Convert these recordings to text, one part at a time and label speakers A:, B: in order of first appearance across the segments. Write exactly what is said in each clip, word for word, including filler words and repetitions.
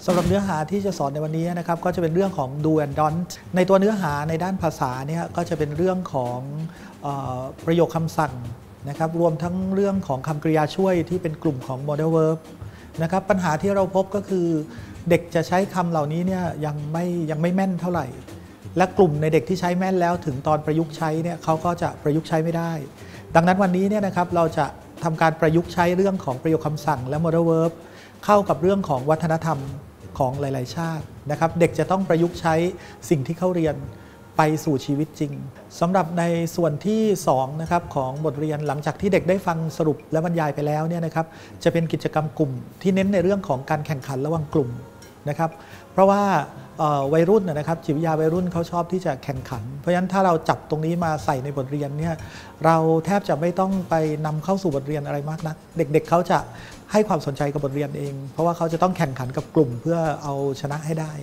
A: สำหรับเนื้อหาที่จะสอนในวันนี้นะครับก็จะเป็นเรื่องของ do and don't ในตัวเนื้อหาในด้านภาษาเนี่ยก็จะเป็นเรื่องของเอ่อประโยคคำสั่งนะครับรวมทั้งเรื่องของคำกริยาช่วยที่เป็นกลุ่มของ modal verb นะครับปัญหาที่เราพบก็คือเด็กจะใช้คำเหล่านี้เนี่ยยังไม่ยังไม่แม่นเท่าไหร่และกลุ่มในเด็กที่ใช้แม่นแล้วถึงตอนประยุกต์ใช้เนี่ยเขาก็จะประยุกต์ใช้ไม่ได้ดังนั้นวันนี้เนี่ยนะครับเราจะทำการประยุกต์ใช้เรื่องของประโยคคำสั่งและ modal verb เข้ากับเรื่องของวัฒนธรรมของหลายๆชาตินะครับเด็กจะต้องประยุกต์ใช้สิ่งที่เขาเรียนไปสู่ชีวิตจริงสำหรับในส่วนที่สองนะครับของบทเรียนหลังจากที่เด็กได้ฟังสรุปและบรรยายไปแล้วเนี่ยนะครับจะเป็นกิจกรรมกลุ่มที่เน้นในเรื่องของการแข่งขันระหว่างกลุ่มนะครับเพราะว่าวัยรุ่นนะครับจิตวิทยาวัยรุ่นเขาชอบที่จะแข่งขันเพราะฉะนั้นถ้าเราจับตรงนี้มาใส่ในบทเรียนเนี่ยเราแทบจะไม่ต้องไปนำเข้าสู่บทเรียนอะไรมากนักเด็กๆเขาจะให้ความสนใจกับบทเรียนเองเพราะว่าเขาจะต้องแข่งขันกับกลุ่มเพื่อเอาชนะให้ได้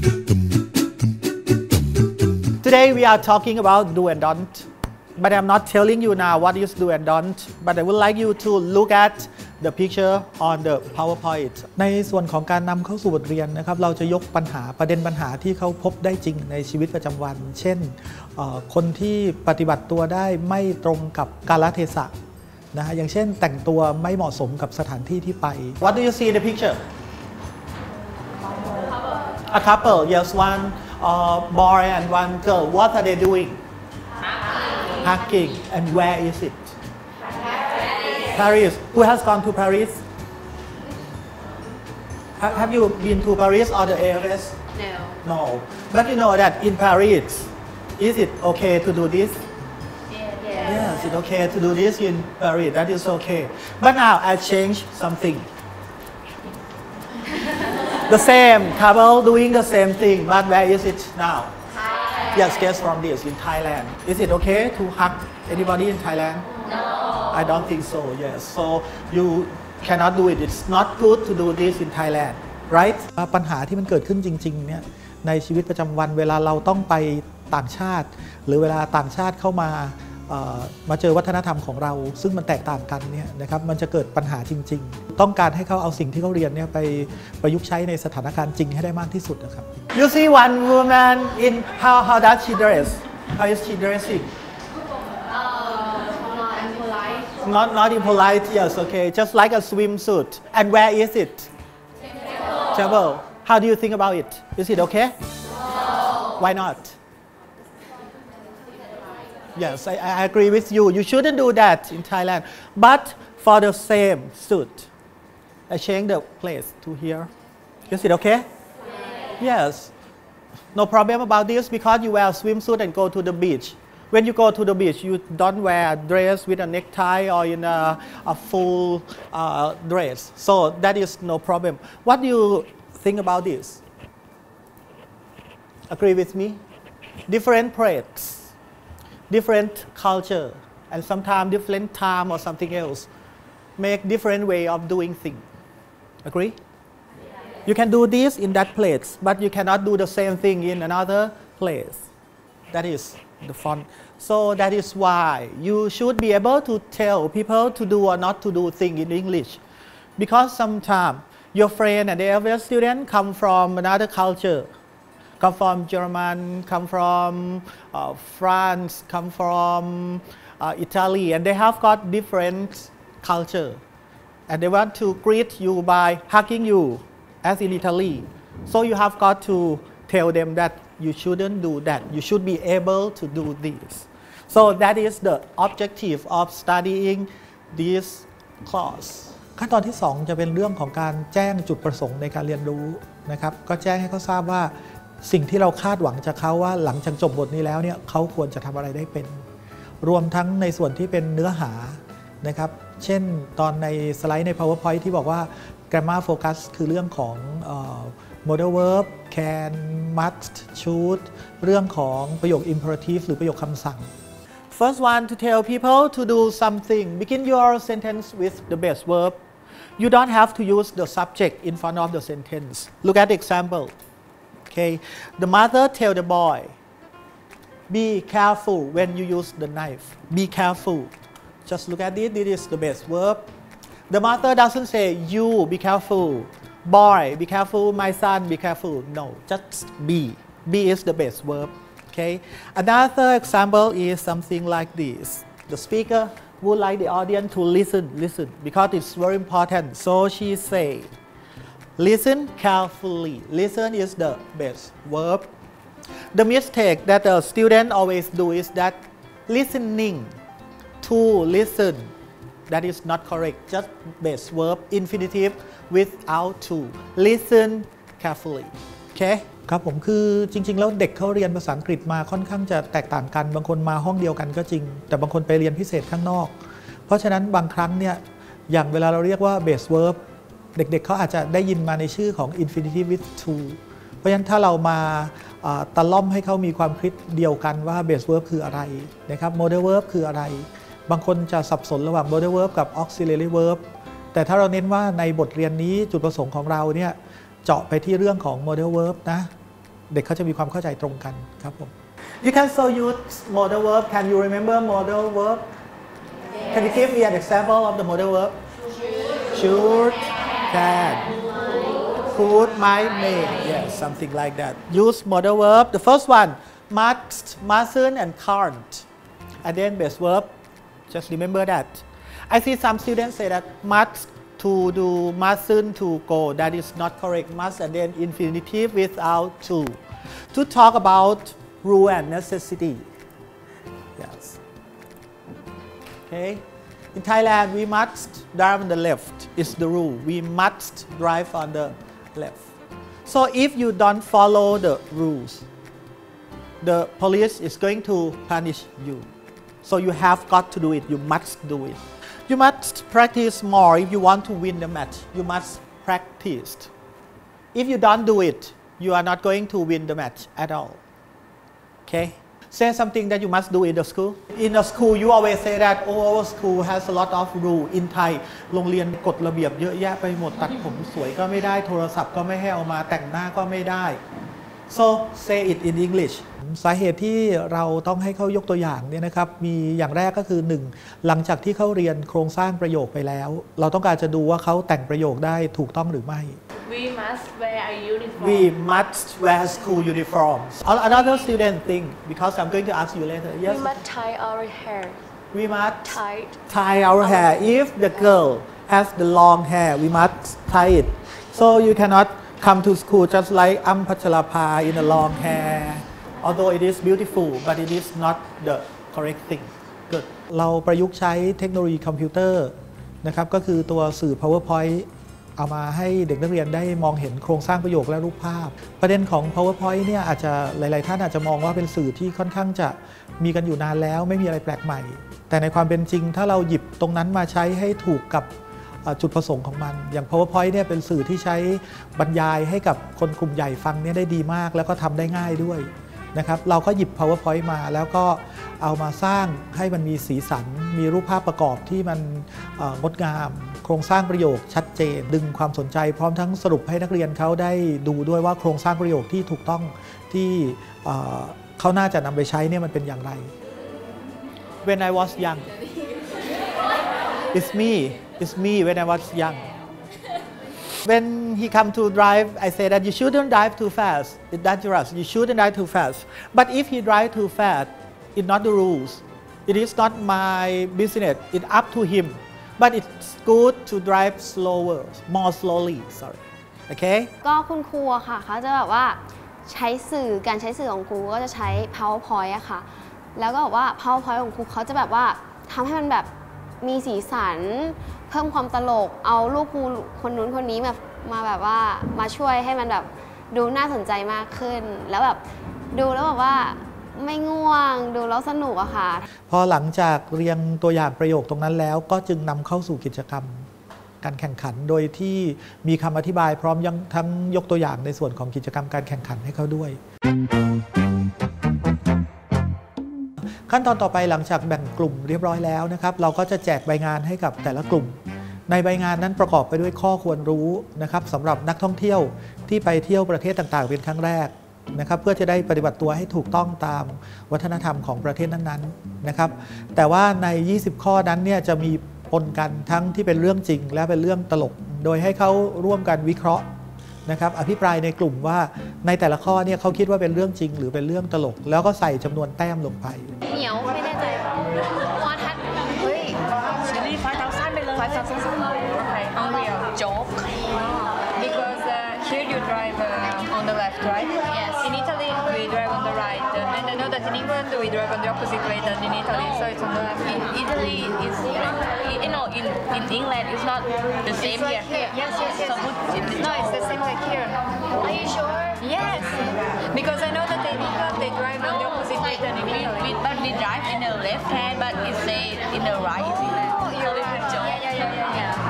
A: Today we are talking about do and don't but I'm not telling you now what is do and don't but I would like you to look at the picture on the PowerPoint ในส่วนของการนำเข้าสู่บทเรียนนะครับเราจะยกปัญหาประเด็นปัญหาที่เขาพบได้จริงในชีวิตประจำวันเช่นคนที่ปฏิบัติตัวได้ไม่ตรงกับกาลเทศะนะฮะอย่างเช่นแต่งตัวไม่เหมาะสมกับสถานที่ที่ไป What do you see in the picture? A couple, yes, one uh, boy and one girl. What are they doing? Hugging. And where is it? Paris. Who has gone to Paris? Have you been to Paris or the A F S?
B: No.
A: No. But you know that in Paris, is it okay to do this? Yes, it's okay to do this in Paris. That is okay. But now I change something. The same couple doing the same thing, but where is it now?
B: Thailand.
A: Yes, guess from this in Thailand. Is it okay to hug anybody in Thailand?
B: No.
A: I don't think so. Yes. So you cannot do it. It's not good to do this in Thailand, right? ปัญหาที่มันเกิดขึ้นจริงๆเนี่ยในชีวิตประจำวันเวลาเราต้องไปต่างชาติหรือเวลาต่างชาติเข้ามามาเจอวัฒนธรรมของเราซึ่งมันแตกต่างกันเนี่ยนะครับมันจะเกิดปัญหาจริงๆต้องการให้เขาเอาสิ่งที่เขาเรียนเนี่ยไปประยุกต์ใช้ในสถานการณ์จริงให้ได้มากที่สุดนะครับ You see one woman in how how does she dress? How is she dressing?
B: Not impolite.
A: Not not impolite. Yes, okay. Just like a swimsuit. And where is it? Table. How do you think about it? Is it okay?
B: No.
A: Why not? Yes, I, I agree with you. You shouldn't do that in Thailand. But for the same suit, I change the place to here. Is it okay? Yes. No problem about this because you wear a swimsuit and go to the beach. When you go to the beach, you don't wear a dress with a necktie or in a, a full uh, dress. So that is no problem. What do you think about this? Agree with me? Different places.Different culture and sometimes different time or something else make different way of doing things. Agree? Yeah. You can do this in that place, but you cannot do the same thing in another place. That is the fun. So that is why you should be able to tell people to do or not to do things in English, because sometimes your friend and the other student come from another culture.Come from German, come from uh, France, come from uh, Italy, and they have got different culture. And they want to greet you by hugging you, as in Italy. So you have got to tell them that you shouldn't do that. You should be able to do this. So that is the objective of studying this class. ขั้นตอนที่สองจะเป็นเรื่องของการแจ้งจุดประสงค์ในการเรียนรู้นะครับก็แจ้งให้เขาทราบว่าสิ่งที่เราคาดหวังจากเขาว่าหลังจากจบบทนี้แล้วเนี่ยเขาควรจะทำอะไรได้เป็นรวมทั้งในส่วนที่เป็นเนื้อหานะครับเช่นตอนในสไลด์ใน PowerPoint ที่บอกว่า Grammar Focus คือเรื่องของ Modal Verb can must should เรื่องของประโยค Imperative หรือประโยคคำสั่ง First one to tell people to do something begin your sentence with the base verb you don't have to use the subject in front of the sentence look at the example.Okay, the mother tell the boy, be careful when you use the knife. Be careful. Just look at this. This is the best verb. The mother doesn't say you be careful. boy be careful my son be careful no just be be is the best verb okay another example is something like this the speaker would like the audience to listen listen because it's very important so she say listen carefully listen is the best verb the mistake that the student always do is that listening to listen that is not correct just base verb infinitive without to listen carefully okay ครับผมคือจริงๆแล้วเด็กเขาเรียนภาษาอังกฤษมาค่อนข้างจะแตกต่างกันบางคนมาห้องเดียวกันก็จริงแต่บางคนไปเรียนพิเศษข้างนอกเพราะฉะนั้นบางครั้งเนี่ยอย่างเวลาเราเรียกว่า base verb เด็กๆเขาอาจจะได้ยินมาในชื่อของ infinitive with to เพราะฉะนั้นถ้าเรามาตะล่อมให้เขามีความคิดเดียวกันว่า base verb คืออะไรนะครับ modal verb คืออะไรบางคนจะสับสนระหว่าง modal verb กับ auxiliary verb แต่ถ้าเราเน้นว่าในบทเรียนนี้จุดประสงค์ของเราเนี่ยเจาะไปที่เรื่องของ modal verb นะเด็กเขาจะมีความเข้าใจตรงกันครับผม You can so use modal verb Can you remember modal verb Can you give me an example of the modal verb Should Can Could Might May Yes something like that Use modal verb The first one Must Mustn't and can't And then base verb Just remember that I see some students say that must to do mustn't to go that is not correct must and then infinitive without to to talk about rule and necessity yes okay in Thailand we must drive on the left is the rule we must drive on the left so if you don't follow the rules the police is going to punish you so you have got to do it you must do it You must practice more if you want to win the match. You must practice. If you don't do it, you are not going to win the match at all. Okay? Say something that you must do in the school. In the school, you always say that oh, our school has a lot of rule in Thai. โรงเรียนกฎระเบียบเยอะแยะไปหมดตัดผมสวยก็ไม่ได้โทรศัพท์ก็ไม่ให้เอามาแต่งหน้าก็ไม่ได้ So say it in English สาเหตุที่เราต้องให้เขายกตัวอย่างเนี่ยนะครับมีอย่างแรกก็คือหนึ่งหลังจากที่เขาเรียนโครงสร้างประโยคไปแล้วเราต้องการจะดูว่าเขาแต่งประโยคได้ถูกต้องหรือไม่
B: We must wear a uniform
A: We must wear school uniforms Another student thing because I'm going to ask you later Yes
C: We must tie our hair
A: We must
C: tie
A: tie our hair If the girl has the long hair we must tie it So you cannot come to school just like Am Pachalapa in a long hair although it is beautiful but it is not the correct thing good เราประยุกต์ใช้เทคโนโลยีคอมพิวเตอร์นะครับก็คือตัวสื่อ PowerPoint เอามาให้เด็กนักเรียนได้มองเห็นโครงสร้างประโยคและรูปภาพประเด็นของ PowerPoint เนี่ยอาจจะหลายๆท่านอาจจะมองว่าเป็นสื่อที่ค่อนข้างจะมีกันอยู่นานแล้วไม่มีอะไรแปลกใหม่แต่ในความเป็นจริงถ้าเราหยิบตรงนั้นมาใช้ให้ถูกกับจุดประสงค์ของมันอย่าง PowerPoint เนี่ยเป็นสื่อที่ใช้บรรยายให้กับคนกลุ่มใหญ่ฟังเนี่ยได้ดีมากแล้วก็ทำได้ง่ายด้วยนะครับเราก็หยิบ PowerPoint มาแล้วก็เอามาสร้างให้มันมีสีสันมีรูปภาพประกอบที่มันงดงามโครงสร้างประโยคชัดเจนดึงความสนใจพร้อมทั้งสรุปให้นักเรียนเขาได้ดูด้วยว่าโครงสร้างประโยคที่ถูกต้องที่เขาน่าจะนำไปใช้เนี่ยมันเป็นอย่างไร When I was young It's me It's me when I was young When he come to drive, I say that you shouldn't drive too fast. It's dangerous. You shouldn't drive too fast. But if he drive too fast, it's not the rules. It is not my business. It's up to him. But it's good to drive slower, more slowly. Sorry. Okay?
C: ก็คุณครูอะค่ะเขาจะแบบว่าใช้สื่อการใช้สื่อของครูก็จะใช้ PowerPoint อะค่ะแล้วก็แบบว่า PowerPoint ของครูเขาจะแบบว่าทำให้มันแบบมีสีสันเพิ่มความตลกเอาลูกครูคนนู้นคนนี้มามาแบบว่ามาช่วยให้มันแบบดูน่าสนใจมากขึ้นแล้วแบบดูแล้วแบบว่าไม่ง่วงดูแล้วสนุกอะค่ะ
A: พอหลังจากเรียงตัวอย่างประโยคตรงนั้นแล้วก็จึงนำเข้าสู่กิจกรรมการแข่งขันโดยที่มีคำอธิบายพร้อมยังทั้งยกตัวอย่างในส่วนของกิจกรรมการแข่งขันให้เขาด้วยขั้นตอนต่อไปหลังจากแบ่งกลุ่มเรียบร้อยแล้วนะครับเราก็จะแจกใบงานให้กับแต่ละกลุ่มในใบงานนั้นประกอบไปด้วยข้อควรรู้นะครับสำหรับนักท่องเที่ยวที่ไปเที่ยวประเทศต่างๆเป็นครั้งแรกนะครับเพื่อจะได้ปฏิบัติตัวให้ถูกต้องตามวัฒนธรรมของประเทศนั้นๆนะครับแต่ว่าในยี่สิบข้อนั้นเนี่ยจะมีปนกันทั้งที่เป็นเรื่องจริงและเป็นเรื่องตลกโดยให้เขาร่วมกันวิเคราะห์นะครับอภิปรายในกลุ่มว่าในแต่ละข้อเนี่ยเขาคิดว่าเป็นเรื่องจริงหรือเป็นเรื่องตลกแล้วก็ใส่จำนวนแต้มลงไป
C: เหนียวไม่แน่ใจว่าทัดเฮ้ย
B: เชอรี่ไฟเท้าสั้นไปเลยไฟเท้าสั้นเลย Unreal joke because uh, here you drive uh, on the left right
C: yes
B: in Italy we drive on the right uh, and I know that in England we drive on the opposite way than in Italy so it's on the left in Italy is you know in in England it's not the same
C: it's like
B: here.
C: here yes yes yes
B: so no it's the same like here
C: are you sure
B: yes because I know that in England they drive on the opposite way than in Italy
D: we, but we drive in the left hand but it say in the right
B: oh you're right
D: joke
B: yeah yeah yeah yeah, yeah.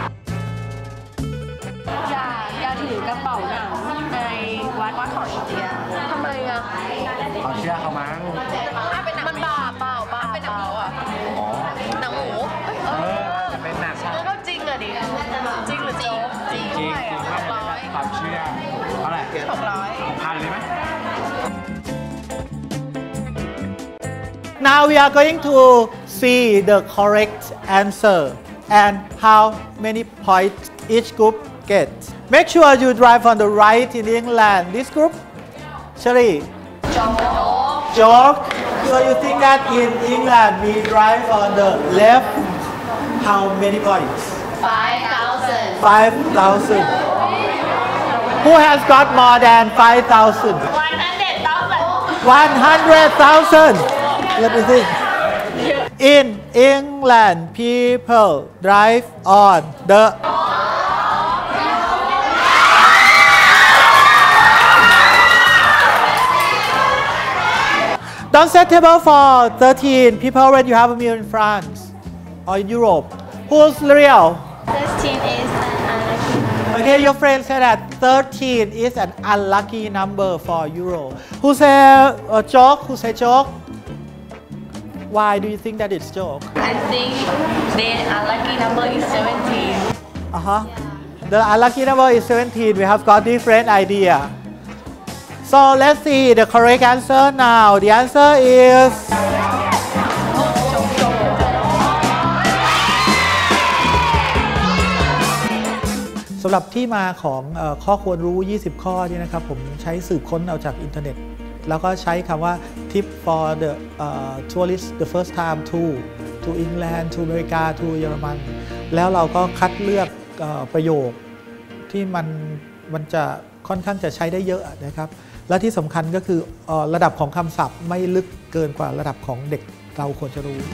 D: อย่าอย่าถือกระเป๋าหนังในวัดวัดของอินเดียทำไมอ่ะ
E: เขาเชื่อเขามั้ง
D: มันบาปเปล่าบาปเป็นหนังหมูอ่ะ
E: อ๋อ
D: หนังหมู
E: เออจะเป็นหนัง
D: แล้วก็จริงอ่ะดิจริงหรือจริงจริง
E: จริงจริงไม่ความเชื่อเท่าไหร่
D: หกร้อย
E: หกพันเลยไหม
A: Now we are going to see the correct answer and how many points each group gets. Make sure you drive on the right in England. This group, Sherry.
D: Joke.
A: Joke. So you think that in England we drive on the left? How many points?
D: Five thousand.
A: Five thousand. Who has got more than five thousand?
D: One hundred thousand.
A: One hundred thousand. Let me think. In England, people drive on the Don't set table for thirteen people when you have a meal in France or in Europe. Who's real?
C: thirteen is an unlucky number
A: Okay, your friend said that thirteen is an unlucky number for Euro. Who say a joke? Who say joke? Why do you think that it's joke?
D: I think the unlucky number is seventeen.
A: Uh-huh. The unlucky number is seventeen. We have got different idea. So let's see the correct answer now. The answer isสำหรับที่มาของเอ่อข้อควรรู้ยี่สิบข้อนี่นะครับผมใช้สืบค้นเอาจากอินเทอร์เน็ตแล้วก็ใช้คำว่า tip for the uh, tourist the first time to to England to อเมริกา to เยอรมันแล้วเราก็คัดเลือกเอ่อประโยคที่มันมันจะค่อนข้างจะใช้ได้เยอะนะครับและที่สำคัญก็คือเอ่อระดับของคำศัพท์ไม่ลึกเกินกว่าระดับของเด็กเราควรจะรู้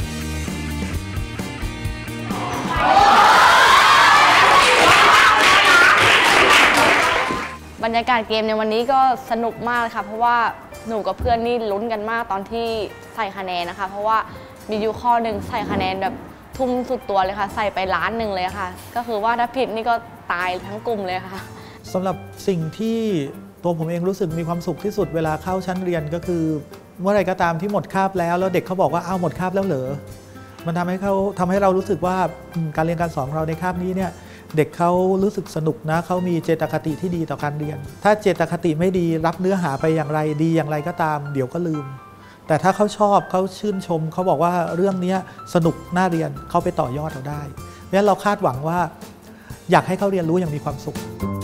F: บรรยากาศเกมในวันนี้ก็สนุกมากค่ะเพราะว่าหนูกับเพื่อนนี่ลุ้นกันมากตอนที่ใส่คะแนนนะคะเพราะว่ามีอยู่ข้อหนึ่งใส่คะแนนแบบทุ่มสุดตัวเลยค่ะใส่ไปล้านหนึ่งเลยค่ะก็คือว่าถ้าผิดนี่ก็ตายทั้งกลุ่มเลยค่ะ
A: สำหรับสิ่งที่ตัวผมเองรู้สึกมีความสุขที่สุดเวลาเข้าชั้นเรียนก็คือเมื่อไรก็ตามที่หมดคาบแล้วแล้วเด็กเขาบอกว่าอ้าวหมดคาบแล้วเหรอมันทำให้เขาทำให้เรารู้สึกว่าการเรียนการสอนของเราในคาบนี้เนี่ยเด็กเขารู้สึกสนุกนะเขามีเจตคติที่ดีต่อการเรียนถ้าเจตคติไม่ดีรับเนื้อหาไปอย่างไรดีอย่างไรก็ตามเดี๋ยวก็ลืมแต่ถ้าเขาชอบเขาชื่นชมเขาบอกว่าเรื่องนี้สนุกน่าเรียนเขาไปต่อยอดเราได้เพราะฉะนั้นเราคาดหวังว่าอยากให้เขาเรียนรู้อย่างมีความสุข